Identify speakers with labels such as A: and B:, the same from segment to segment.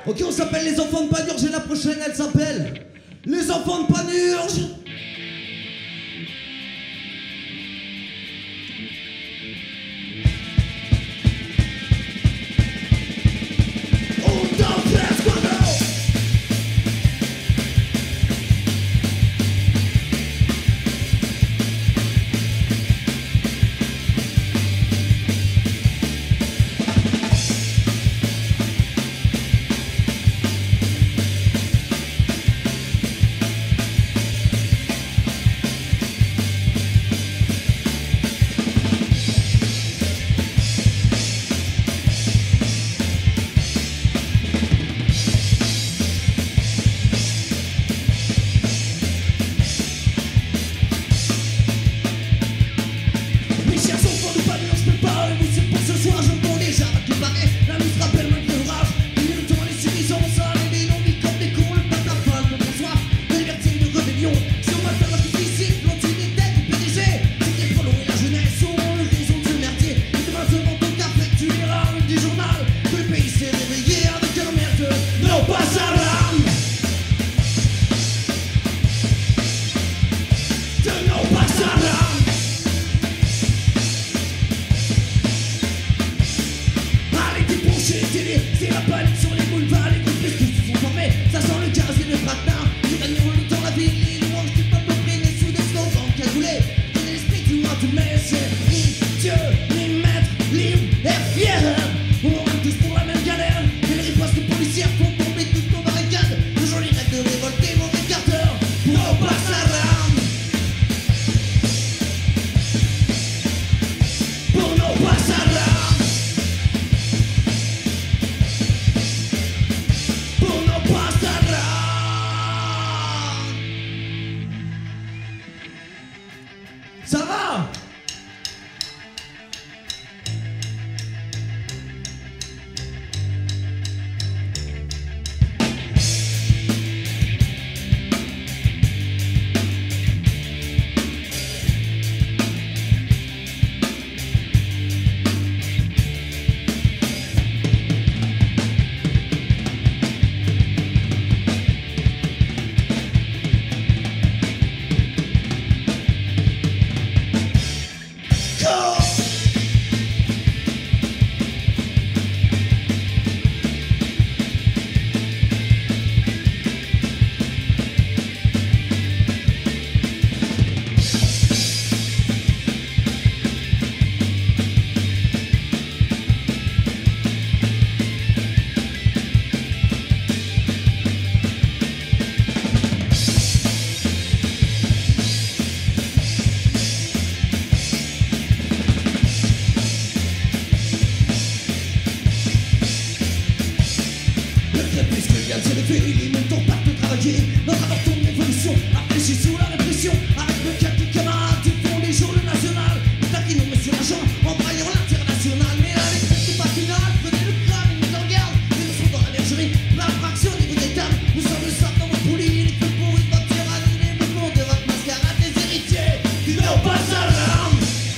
A: Ok, on s'appelle les enfants de Panurge et la prochaine elle s'appelle les enfants de Panurge.
B: C'est la panique sur les boulevards, les groupes qui se sont formés. Ça sent le gaz et le traquenard. Les gagnants dans la ville, les louanges du peuple peinés sous des slogans cagoulés. J'ai l'esprit du moins tout mais c'est ni Dieu, ni maître, libre et fier. On rentre tous pour la même galère. Et les ripostes policières font tomber toutes nos barricades. De jolis rêves de révolter, mauvais carteurs. Pour nos passes à l'arme. Pour nos passes à l'arme.
A: Ça va?
B: C'est le fait, il ne tombe pas de travailler. Notre avorton d'évolution, réfléchi sous la répression. Avec le quelques camarades, ils font des journées nationales. Taquinons monsieur l'agent, en braillant l'international. Mais avec tout pas final, prenez le crâne et nous en garde. Et nous sommes dans la bergerie, l'infraction niveau des tables. Nous sommes le sable dans votre poulie, les feux pourris de votre tyrannie, les mouvements de votre mascarade, les héritiers qui n'ont pas à l'arme.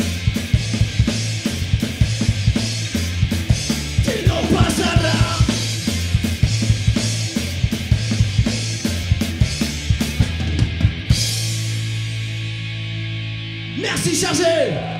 B: Qui n'ont pas à l'arme. Merci chargé.